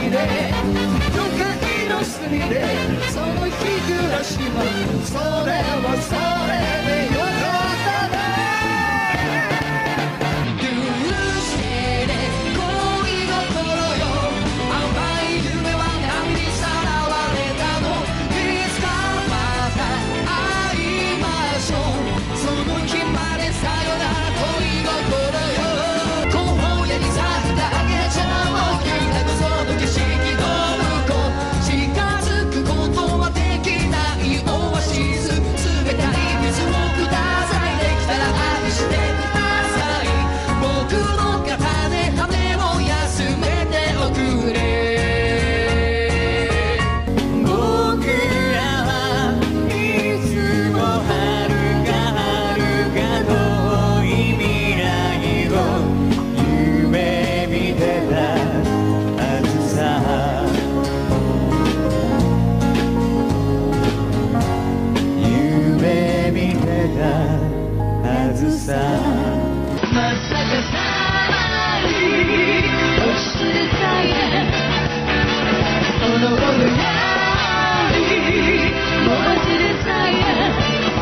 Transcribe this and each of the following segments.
で都会の隅でその日暮らしはそれはそれでよかったね。許して恋心よ甘い夢は波にさらわれたの。いつかまた会いましょうその日までさよなら恋心よ。荒野に咲いたあげちゃおうその景色の向こう近づくことはできないオアシス冷たい水をくださいできたら愛してください僕の肩で羽を休めておくれ。僕らはいつも遥か遠い未来を夢見てたはずさ。夢見てたはずさ。まさかさらに落ちてたやこの僕らにもう忘れたや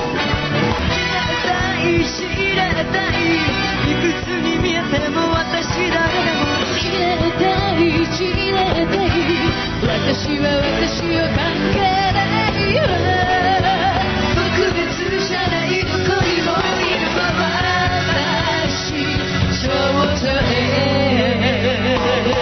知らないいくつに見えても私だけも知れたい知れたい私は私を関係ないよ特別じゃないどこにもいるまま私少女へ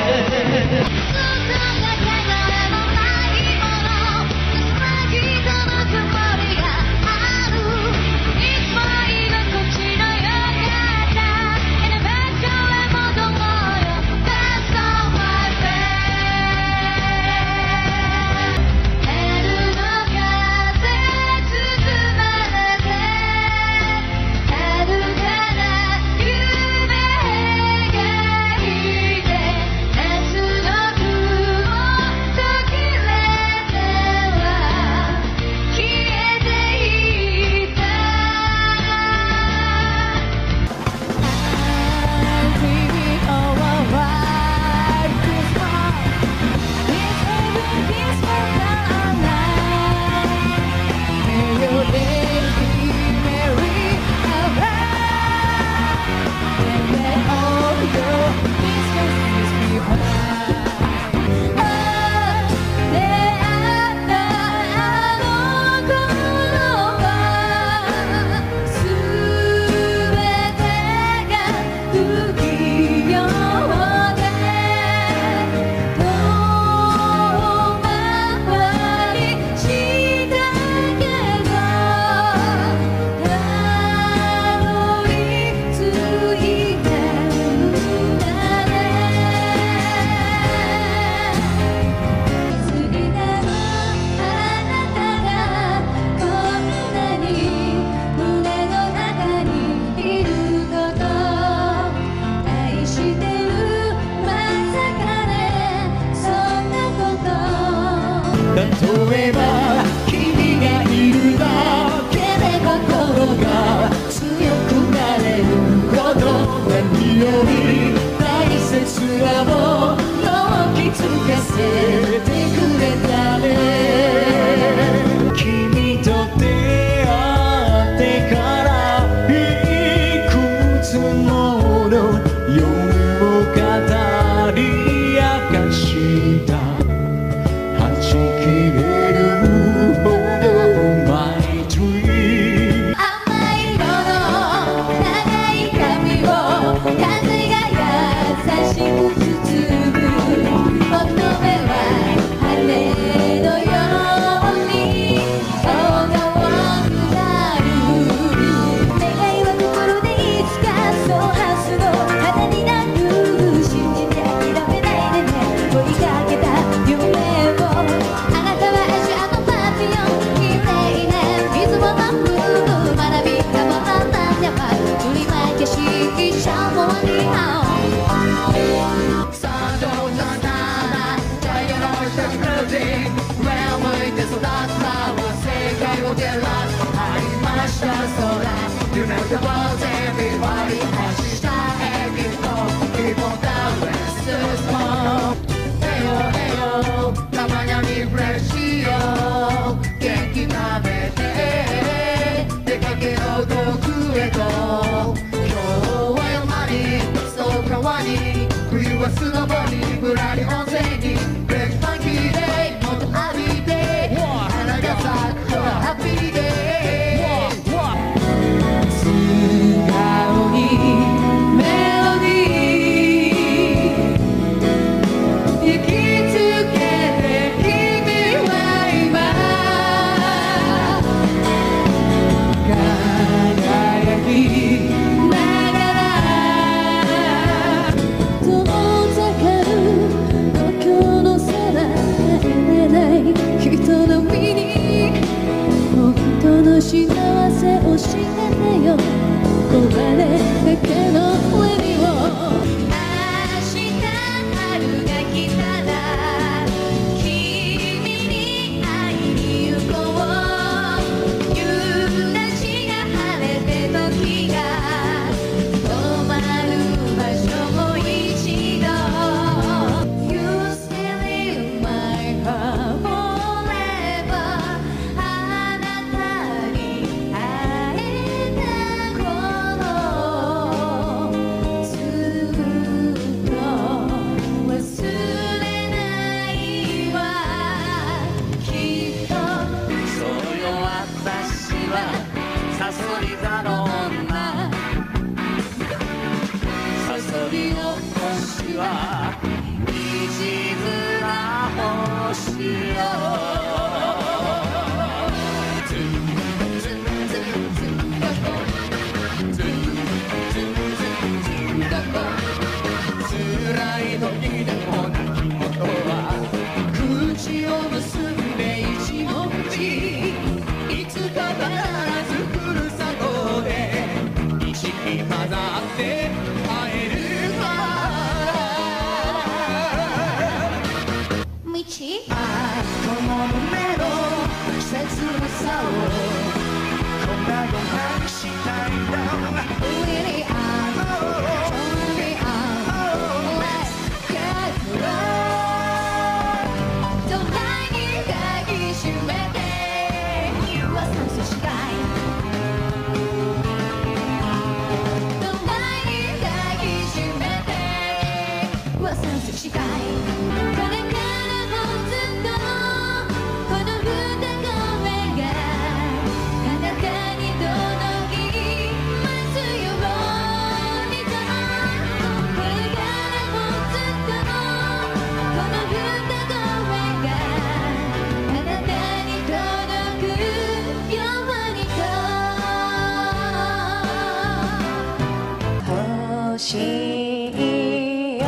例えば君がいるだけで心が強くなれるほど何より大切なものを気づかせてくれたね。君と出会ってからいくつもの夜を語り明かした風が優しく包む乙女はは砂場にぶらり温泉にブレックファンキーでもっと浴びて花が咲くのはハッピーデー素顔にメロディー行きつけて君は今輝きながら遠ざかる東京の空帰れない人の身に本当の幸せ教えてよ壊れかけのレディオ明日春が来たら君に会いに行こう夕立が晴れて時が止まる場所も一度 You still in my heart forever あなたに会えた頃ずっと忘れないわきっとそうよ私はサソリ座の女サソリの星は虹な星よ辛い時でも泣き言は口を結んで一文字いつか必ずふるさとで意識混ざって会える道この胸の切なさをこんなご飯にしたいんだ Really Only Let's get low どんなに抱きしめては酸素しないどんなに抱きしめては酸素しないこれからもずっとこの歌声があなたに届きますようにとこれからもずっとこの歌声があなたに届くようにと欲しいよ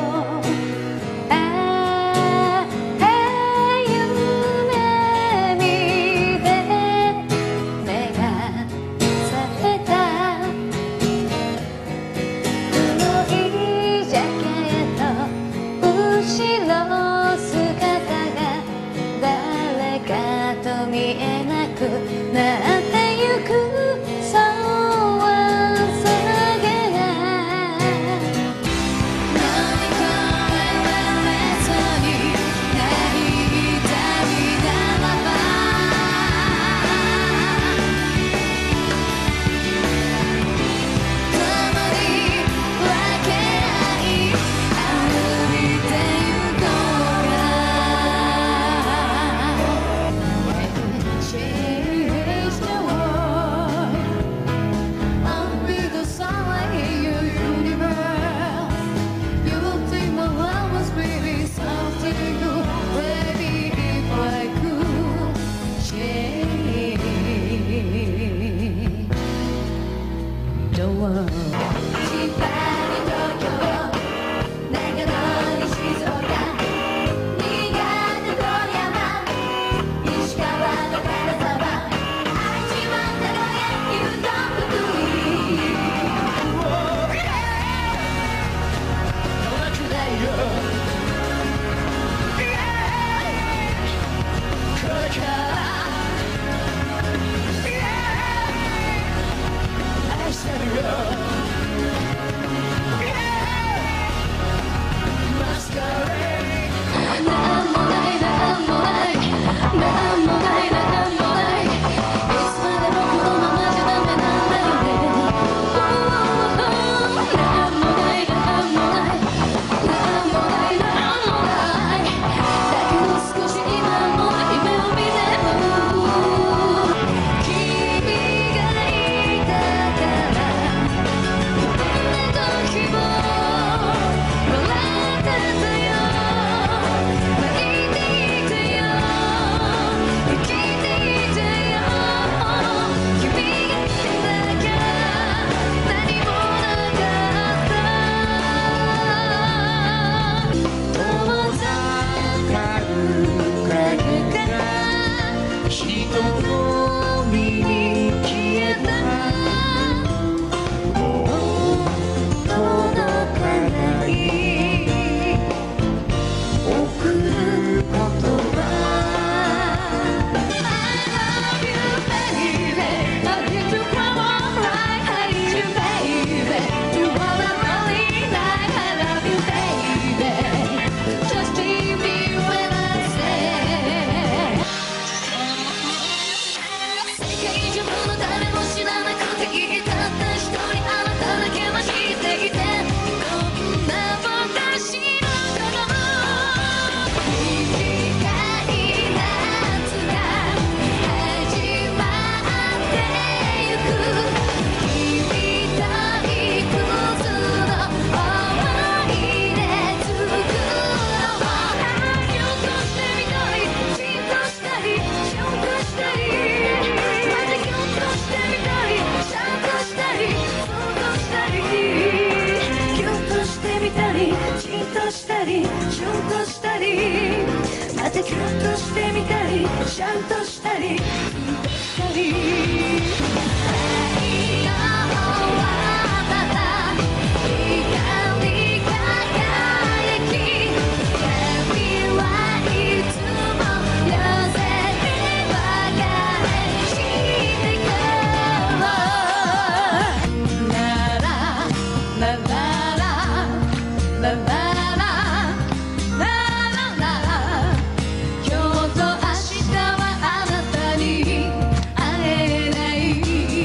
夢見て目が覚めた黒いジャケット後ろ姿が誰かと見えなくなってゆくそうはさげってキュンとしてみたりシャンとしたりしたり太陽はまた光り輝き君はいつも夜空に分かれしてくラララララララ今日と明日はあなたに会えない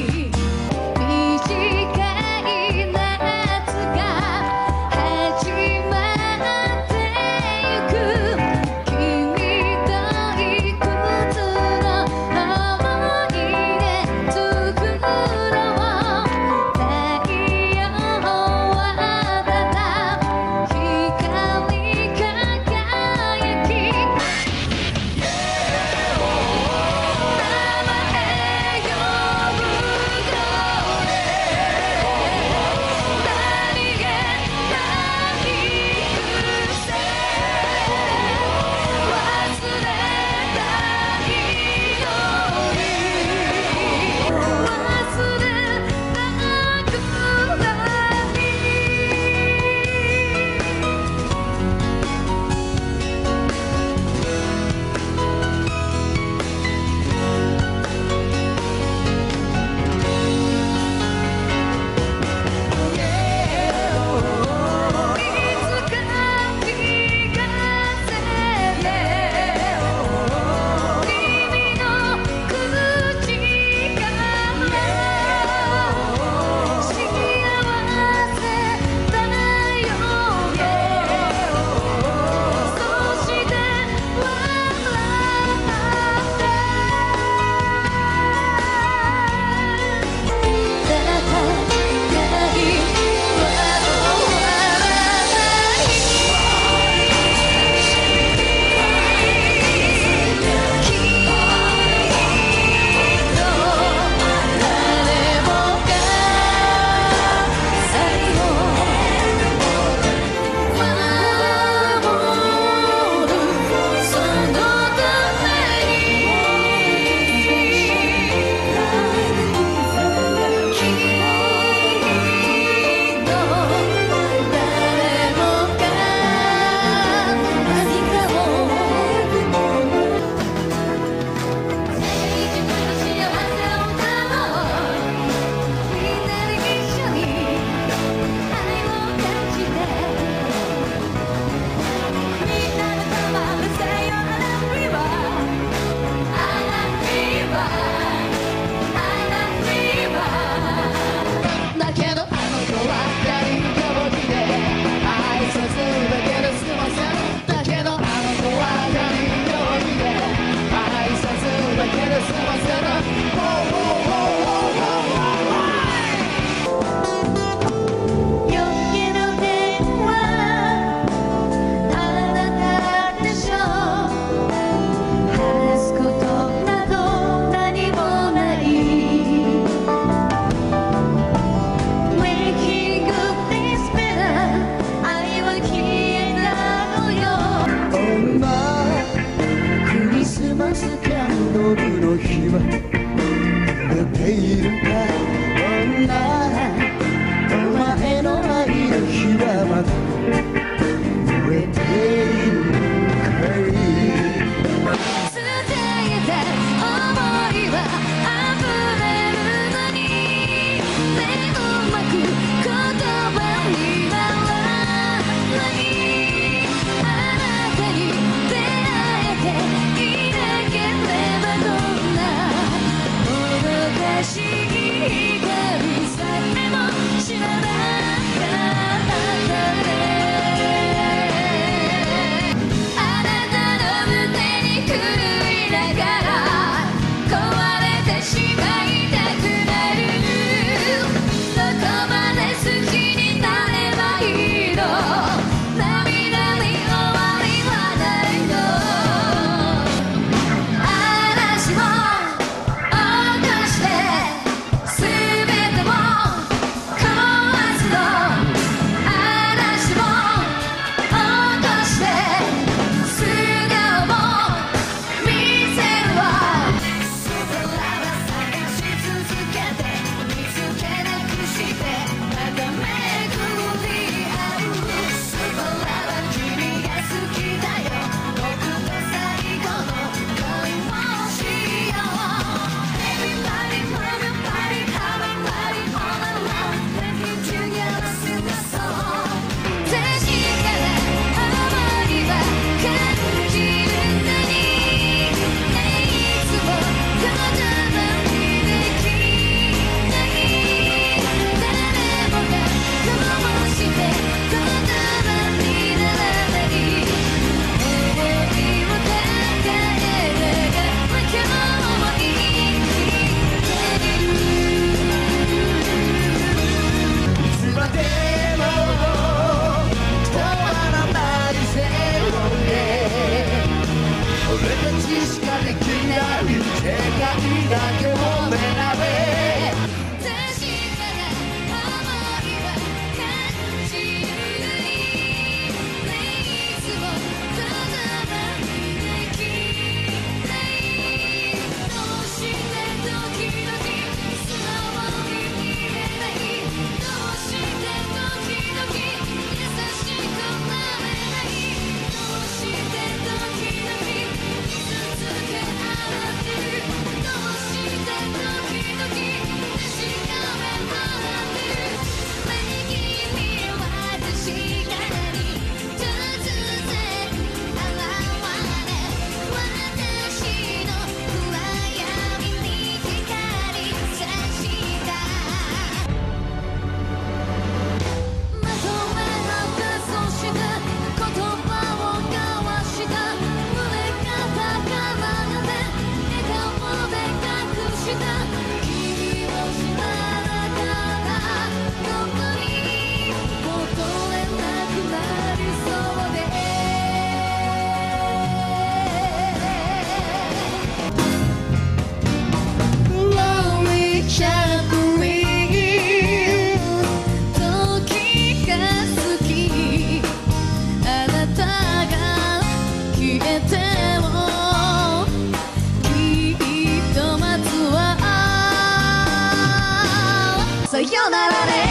さよならね